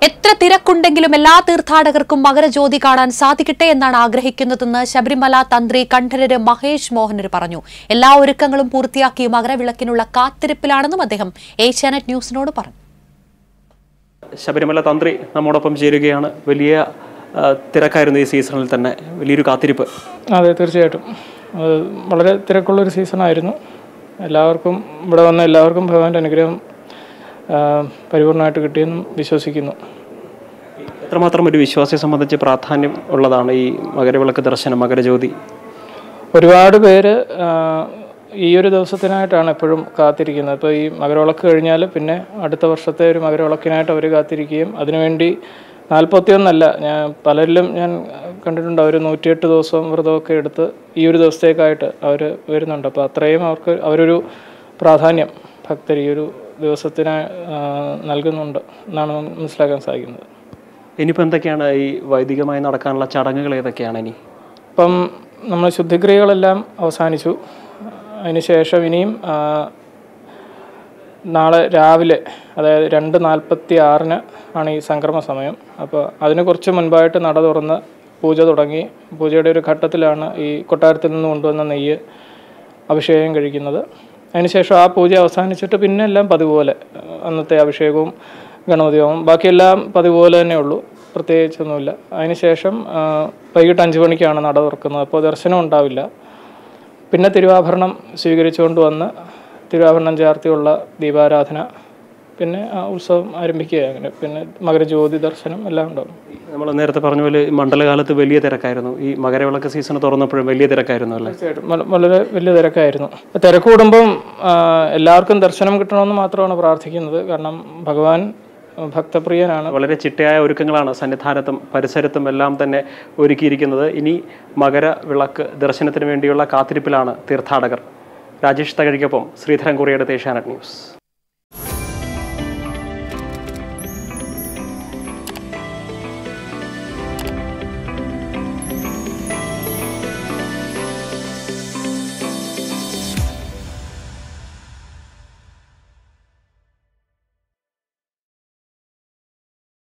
എത്ര തിരക്കുണ്ടെങ്കിലും എല്ലാ തീർത്ഥാടകർക്കും മകരജ്യോതി കാണാൻ സാധിക്കട്ടെ എന്നാണ് ആഗ്രഹിക്കുന്നതെന്ന് ശബരിമല തന്ത്രി കണ്ഠരര് മഹേഷ് മോഹനര് പറഞ്ഞു. എല്ലാ ഒരുക്കങ്ങളും പൂർത്തിയാക്കി മകരവിളക്കിനുള്ള കാത്തിരിപ്പിലാണെന്നും അദ്ദേഹം ഏഷ്യാനെറ്റ് ന്യൂസിനോട് പറഞ്ഞു. ശബരിമല തന്ത്രി നമ്മോടൊപ്പം ചേരുകയാണ്. വലിയ തിരക്കായിരുന്നു ഈ സീസണിൽ തന്നെ, വലിയൊരു കാത്തിരിപ്പ്. അതെ, തീർച്ചയായിട്ടും വളരെ തിരക്കുള്ളൊരു സീസണായിരുന്നു. എല്ലാവർക്കും ഇവിടെ വന്ന എല്ലാവർക്കും ഭഗവാന്റെ അനുഗ്രഹം പരിപൂർണമായിട്ട് കിട്ടിയെന്നും വിശ്വസിക്കുന്നു. എത്രമാത്രം ഒരു വിശ്വാസിയെ സംബന്ധിച്ച് പ്രാധാന്യം ഉള്ളതാണ് ഈ മകരവിളക്ക് ദർശനം, മകരജ്യോതി? ഒരുപാട് പേര് ഈ ഒരു ദിവസത്തിനായിട്ടാണ് എപ്പോഴും കാത്തിരിക്കുന്നത്. ഇപ്പോൾ ഈ മകരവിളക്ക് കഴിഞ്ഞാൽ പിന്നെ അടുത്ത വർഷത്തെ ഒരു മകരവിളക്കിനായിട്ട് അവർ കാത്തിരിക്കുകയും അതിനുവേണ്ടി 41 പലരിലും ഞാൻ കണ്ടിട്ടുണ്ട്, അവർ 108 ദിവസവും വ്രതമൊക്കെ എടുത്ത് ഈ ഒരു ദിവസത്തേക്കായിട്ട് അവർ വരുന്നുണ്ട്. അപ്പോൾ അത്രയും അവരൊരു പ്രാധാന്യം ഭക്തർ ഈ ഒരു ദിവസത്തിന് നൽകുന്നുണ്ട് എന്നാണ് മനസ്സിലാക്കാൻ സാധിക്കുന്നത്. ഇനിയിപ്പോൾ എന്തൊക്കെയാണ് ഈ വൈദികമായി നടക്കാനുള്ള ചടങ്ങുകൾ ഏതൊക്കെയാണ് ഇനി? ഇപ്പം നമ്മൾ ശുദ്ധിക്രിയകളെല്ലാം അവസാനിച്ചു. അതിനുശേഷം ഇനിയും നാളെ രാവിലെ, അതായത് 2:46 ആണ് ഈ സംക്രമ സമയം. അപ്പോൾ അതിന് കുറച്ച് മുൻപായിട്ട് നട തുറന്ന് പൂജ തുടങ്ങി. പൂജയുടെ ഒരു ഘട്ടത്തിലാണ് ഈ കൊട്ടാരത്തിൽ നിന്ന് കൊണ്ടുവന്ന നെയ്യ് അഭിഷേകം കഴിക്കുന്നത്. അതിനുശേഷം ആ പൂജ അവസാനിച്ചിട്ട് പിന്നെ എല്ലാം പതിപോലെ അന്നത്തെ അഭിഷേകവും ഗണപതിയും ബാക്കിയെല്ലാം പതിപോലെ തന്നെ ഉള്ളൂ, പ്രത്യേകിച്ചൊന്നുമില്ല. അതിനുശേഷം വൈകിട്ട് 5 മണിക്കാണ് നട തുറക്കുന്നത്. അപ്പോൾ ദർശനം ഉണ്ടാവില്ല. പിന്നെ തിരുവാഭരണം സ്വീകരിച്ചുകൊണ്ട് വന്ന് തിരുവാഭരണം ചാർത്തിയുള്ള ദീപാരാധന, പിന്നെ ഉത്സവം ആരംഭിക്കുക. അങ്ങനെ പിന്നെ മകരജ്യോതി ദർശനം എല്ലാം ഉണ്ടാകും. നമ്മൾ നേരത്തെ പറഞ്ഞ പോലെ മണ്ഡലകാലത്ത് വലിയ തിരക്കായിരുന്നു. ഈ മകരവിളക്ക് സീസൺ തുറന്നപ്പോഴും വലിയ തിരക്കായിരുന്നു അല്ലേ? തീർച്ചയായിട്ടും വളരെ വലിയ തിരക്കായിരുന്നു. തിരക്ക് കൂടുമ്പം എല്ലാവർക്കും ദർശനം കിട്ടണമെന്ന് മാത്രമാണ് പ്രാർത്ഥിക്കുന്നത്. കാരണം ഭഗവാൻ ഭക്തപ്രിയനാണ്. വളരെ ചിട്ടയായ ഒരുക്കങ്ങളാണ് സന്നിധാനത്തും പരിസരത്തും എല്ലാം തന്നെ ഒരുക്കിയിരിക്കുന്നത്. ഇനി മകരവിളക്ക് ദർശനത്തിന് വേണ്ടിയുള്ള കാത്തിരിപ്പിലാണ് തീർത്ഥാടകർ. രാജേഷ് തകഴിക്കൊപ്പം ശ്രീധരൻ കുറിയുടെ ഏഷ്യാനെറ്റ് ന്യൂസ്.